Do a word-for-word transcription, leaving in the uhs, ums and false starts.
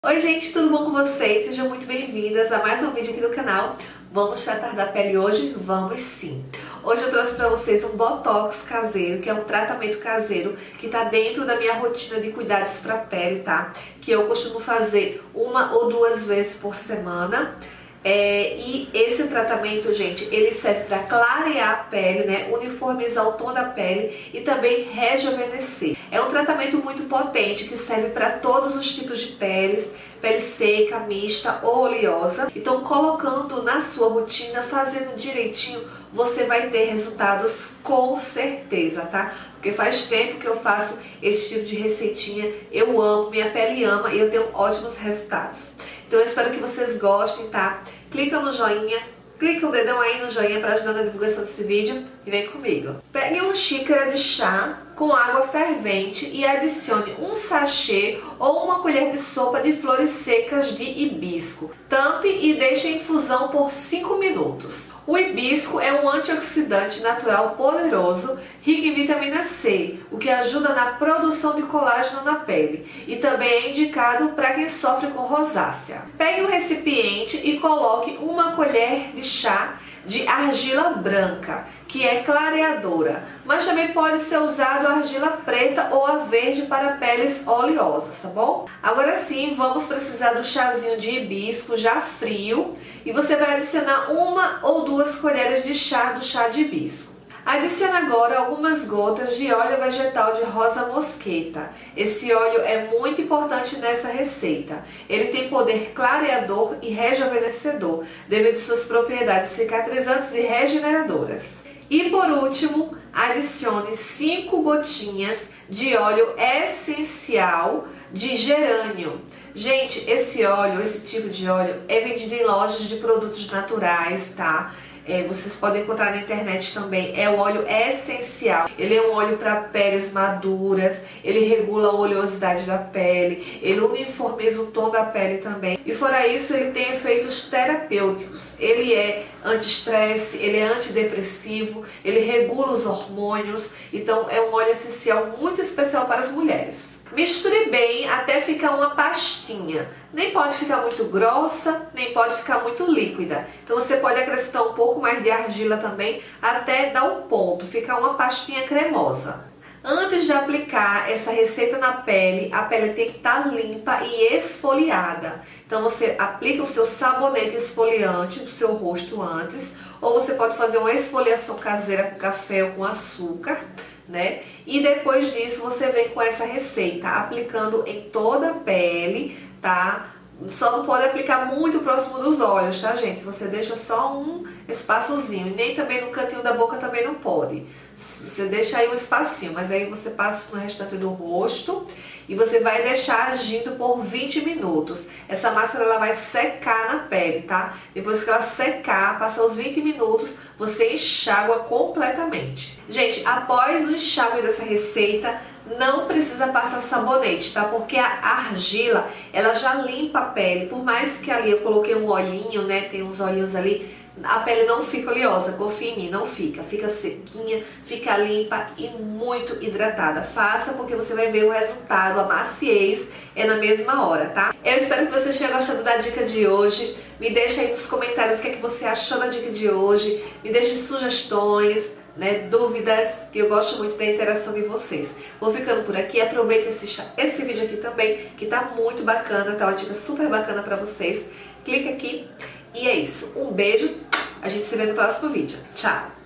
Oi gente, tudo bom com vocês? Sejam muito bem-vindas a mais um vídeo aqui no canal. Vamos tratar da pele hoje? Vamos sim! Hoje eu trouxe para vocês um Botox caseiro, que é um tratamento caseiro que está dentro da minha rotina de cuidados para a pele, tá? Que eu costumo fazer uma ou duas vezes por semana. É, e esse tratamento, gente, ele serve para clarear a pele, né, uniformizar o tom da pele e também rejuvenescer. É um tratamento muito potente que serve para todos os tipos de peles, pele seca, mista ou oleosa. Então, colocando na sua rotina, fazendo direitinho, você vai ter resultados com certeza, tá? Porque faz tempo que eu faço esse tipo de receitinha, eu amo, minha pele ama e eu tenho ótimos resultados. Então eu espero que vocês gostem, tá? Clica no joinha, clica o dedão aí no joinha para ajudar na divulgação desse vídeo e vem comigo. Pegue uma xícara de chá com água fervente e adicione um sachê ou uma colher de sopa de flores secas de hibisco. Tampe e deixe em infusão por cinco minutos. O hibisco é um antioxidante natural poderoso, rico em vitamina C, o que ajuda na produção de colágeno na pele e também é indicado para quem sofre com rosácea. Pegue um recipiente e coloque uma colher de chá de argila branca, que é clareadora, mas também pode ser usado a argila preta ou a verde para peles oleosas, tá bom? Agora sim, vamos precisar do chazinho de hibisco já frio e você vai adicionar uma ou duas colheres de chá do chá de hibisco. Adicione agora algumas gotas de óleo vegetal de rosa mosqueta. Esse óleo é muito importante nessa receita. Ele tem poder clareador e rejuvenescedor, devido às suas propriedades cicatrizantes e regeneradoras. E por último, adicione cinco gotinhas de óleo essencial de gerânio. Gente, esse óleo, esse tipo de óleo é vendido em lojas de produtos naturais, tá? É, vocês podem encontrar na internet também. É o óleo essencial. Ele é um óleo para peles maduras, ele regula a oleosidade da pele, ele uniformiza o tom da pele também. E fora isso, ele tem efeitos terapêuticos. Ele é anti-estresse, ele é antidepressivo, ele regula os hormônios. Então é um óleo essencial muito especial para as mulheres. Misture bem até ficar uma pastinha. Nem pode ficar muito grossa, nem pode ficar muito líquida. Então você pode acrescentar um pouco mais de argila também, até dar o ponto, ficar uma pastinha cremosa. Antes de aplicar essa receita na pele, a pele tem que estar limpa e esfoliada. Então você aplica o seu sabonete esfoliante no seu rosto antes, ou você pode fazer uma esfoliação caseira com café ou com açúcar, né? E depois disso você vem com essa receita, aplicando em toda a pele, tá? Só não pode aplicar muito próximo dos olhos, tá, gente? Você deixa só um espaçozinho, nem também no cantinho da boca também não pode. Você deixa aí um espacinho, mas aí você passa no restante do rosto e você vai deixar agindo por vinte minutos. Essa máscara ela vai secar na pele, tá? Depois que ela secar, passar os vinte minutos, você enxágua completamente. Gente, após o enxágue dessa receita, não precisa passar sabonete, tá? Porque a argila, ela já limpa a pele. Por mais que ali eu coloquei um olhinho, né? Tem uns olhinhos ali, a pele não fica oleosa, confia em mim, não fica. Fica sequinha, fica limpa e muito hidratada. Faça porque você vai ver o resultado, a maciez é na mesma hora, tá? Eu espero que você tenha gostado da dica de hoje. Me deixa aí nos comentários o que é que você achou da dica de hoje. Me deixe sugestões, né, dúvidas, que eu gosto muito da interação de vocês. Vou ficando por aqui, aproveita esse, esse vídeo aqui também, que tá muito bacana, tá uma dica super bacana pra vocês. Clica aqui e é isso. Um beijo, a gente se vê no próximo vídeo. Tchau!